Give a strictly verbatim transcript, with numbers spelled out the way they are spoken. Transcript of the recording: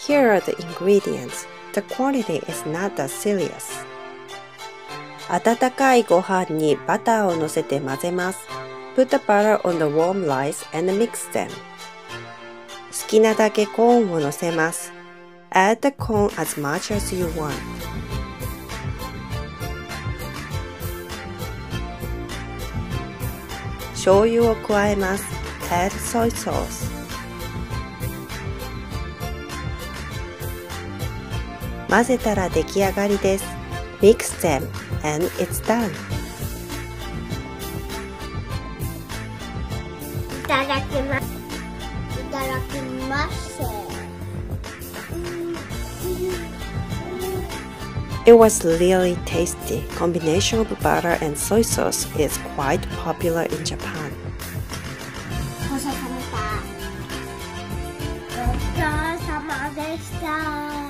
Here are the ingredients. The quantity is not that serious. 温かいご飯にバターを乗せて混ぜます。Put the butter on the warm rice and mix them. 好きなだけコーンを乗せます。Add the corn as much as you want. 醤油を加えます。Add soy sauce. 混ぜたら出来上がりです。Mix them and it's done. いただきます。いただきます。 It was really tasty. Combination of butter and soy sauce is quite popular in Japan. ごちそうさまでした。ごちそうさまでした。